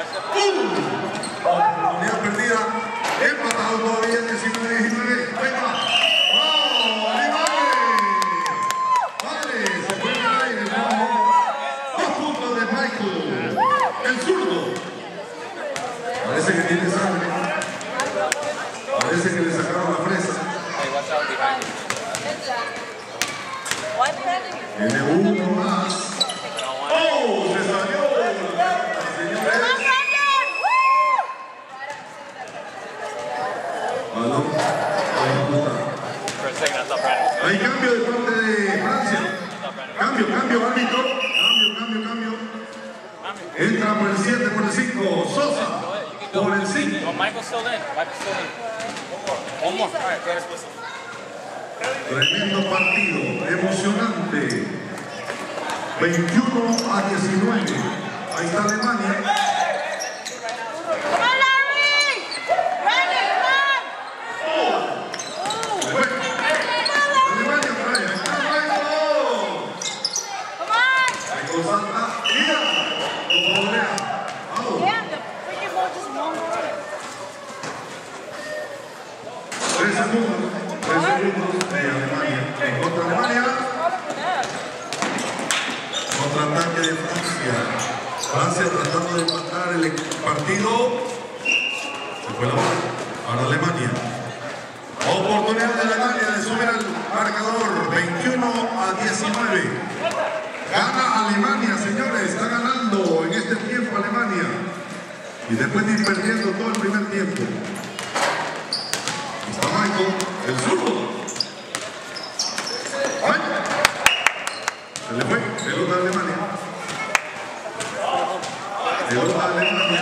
Oportunidad perdida. Empatado todavía 19-19. Ahí va. ¡Oh! ¡Padre! Se fue al aire. 2 puntos de Michael. El zurdo. Parece que tiene sangre. Parece que le sacaron la fresa. Tiene uno más. ¡Oh! Se salió. Hay cambio de parte de Francia. Cambio, árbitro. Cambio. Entra por el 7, por el 5. Sosa. Por el 5. Tremendo partido, emocionante. 21-19. Ahí está Alemania. Tres segundos de Alemania. En contra Alemania. Contraataque de Francia. Francia tratando de empatar el partido. Se fue la bola para Alemania. Oportunidad de Alemania de subir al marcador. 21-19. Gana Alemania, señores. Está ganando en este tiempo Alemania. Y después de ir perdiendo todo el primer tiempo. Está Michael, el zurdo. Se le fue. Pelota a Alemania. Pelota a Alemania.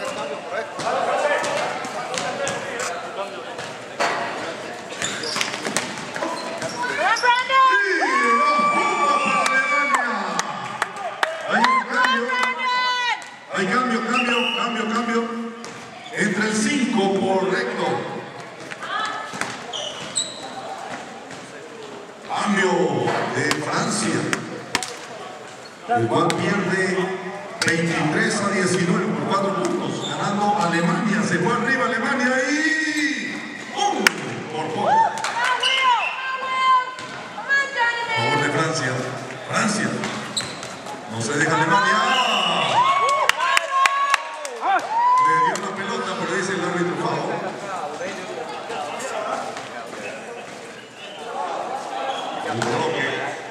Hay cambio. Entre el 5 correcto. Cambio de Francia. El cual pierde 23-19 por 4 puntos. Ganando Alemania. Se fue arriba Alemania y... por poco. A favor de Francia. Francia. No se deja Alemania. Le dio la pelota, pero dice el árbitro favor. El bloque.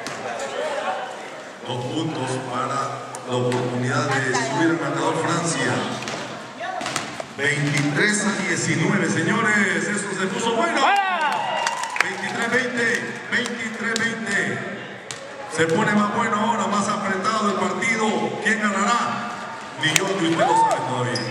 2 puntos para la oportunidad de subir al marcador Francia. 23-19, señores. Eso se puso bueno. 23-20. Se pone más bueno ahora, más apretado el partido. ¿Quién ganará? Ni yo ni usted lo sabe todavía.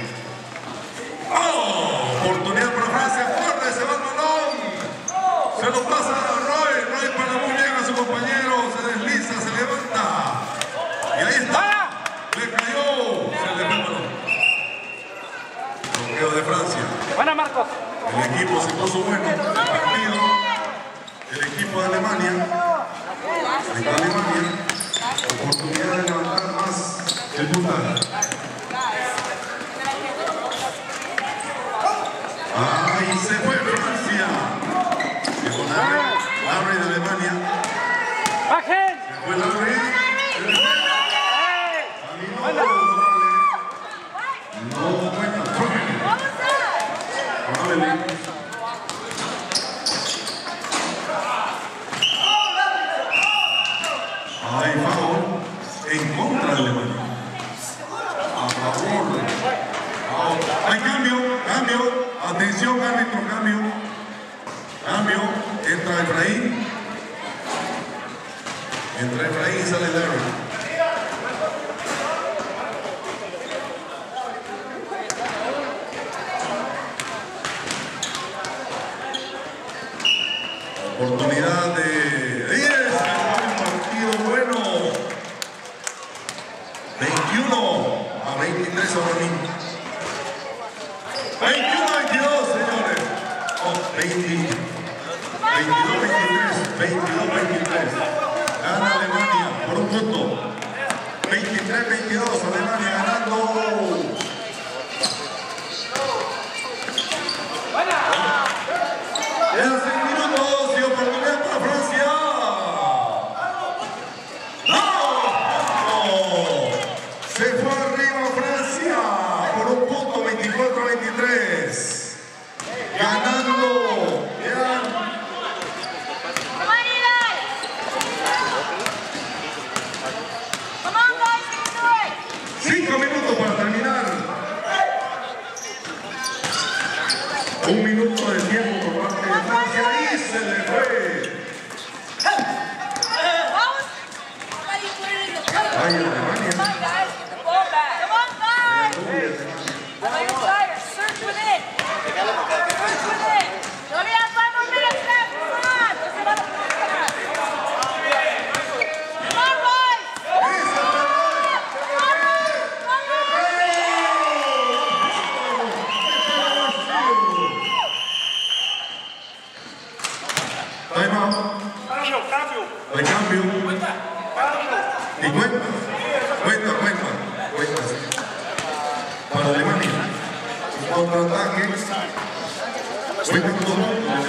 ¡Oh! Oportunidad para Francia. Corre, se va el balón. Se lo pasa a Roy. Roy para muy bien a su compañero. Se desliza, se levanta. Y ahí está. Le cayó. Se le fue el balón. Bloqueo de Francia. Buena, Marcos. El equipo se puso bueno. El partido. El equipo de Alemania. Ahí está Alemania. Oportunidad de levantar más el puntaje. Ahí se fue Francia. Llegó Larry de Alemania. ¡Bajen! Se fue Larry. No cuenta. Hay foul en contra de Alemania. A favor. Hay cambio. Atención, árbitro, cambio. Entra Efraín. Sale Larry. Oportunidad de... ¡Ahí es! Un partido bueno. 21-23 ahora mismo. 21-22, señores. Oh, 22-23. Gana Alemania por un punto. 23-22, Alemania ganando. ganando. Yeah. Come on, Eli. Come on, guys, you can do it. 5 minutos para terminar. 1 minuto de tiempo por parte de Francia y se le fue. Ay, Alemania. Come on, guys, get the ball back. Come on, guys. Play your fire. Search within. Search within. You only have 5 more minutes left. Come on. Let's see about the pass. Come on, boys. Come on, Time out. De cambio. Y cuenta. Para Alemania. Contraataque. Cuenta con todo.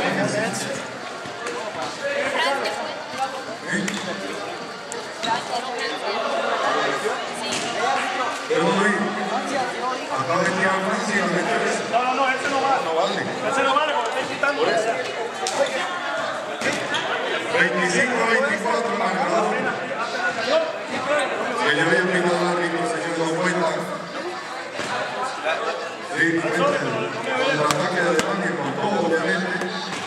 Pero Luis, acaba de tirar Francia. No, ese no va. No vale. Ese no vale porque está quitando esa. 25-24 marcador. Que yo había pintado el árbitro, señor, no cuenta. Sí, cuenta el contraataque de Alemania con todo, obviamente.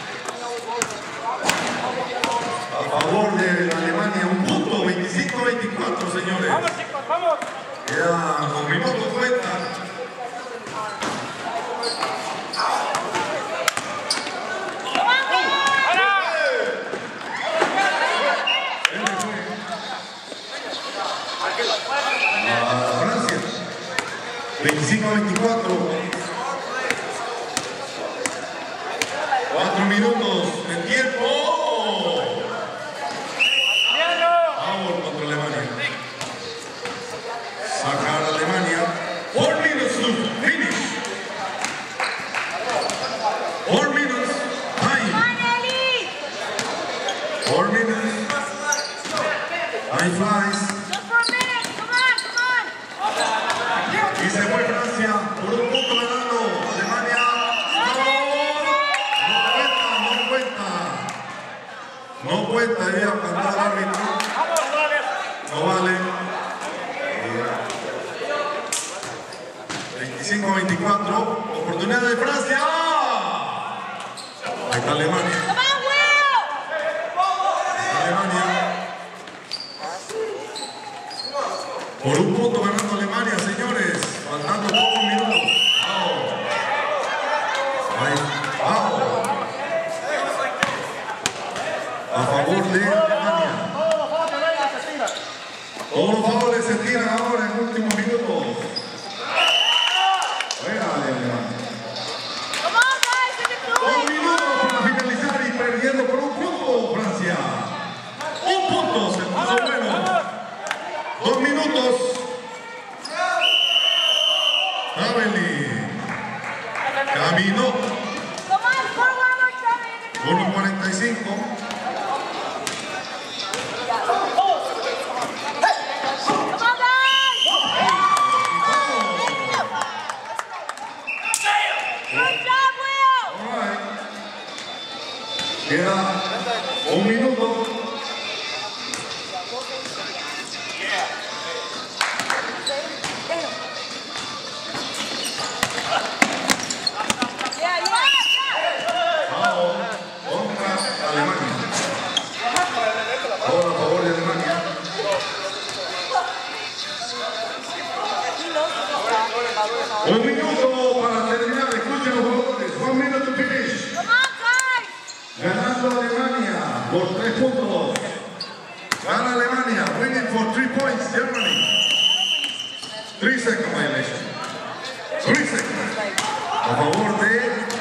A favor de la Alemania, un punto, 25-24, señores. Vamos, chicos, vamos. Quedan 2 minutos, cuenta. Francia 25-24, 4 minutos de tiempo. Favor contra Alemania. Sacar a Alemania. 4 minutes to finish. 4 minutes time. 4 minutes. Time flies. Y se fue Francia por un punto ganando. Alemania. No cuenta, debía cantar el árbitro. No vale. 25-24. Oportunidad de Francia. Ahí está Alemania. Alemania. Por un punto ganando Alemania, señores. Faltando pocos minutos. A favor de Alemania. Todos los favores se tiran ahora en últimos minutos. Juégale, Alemania. 2 minutos para finalizar y perdiendo por un punto, Francia. Un punto, se puso bueno. 2 minutos. Caminó. 1:45. Queda 1 minuto. Alemania. Ahora a favor de Alemania. Un minuto para terminar. Escuchen los jugadores. 1 minute to finish. Ganando Alemania por 3 puntos. Gana Alemania. Winning for 3 points. Germany. 3 seconds violation. 3 seconds. A favor de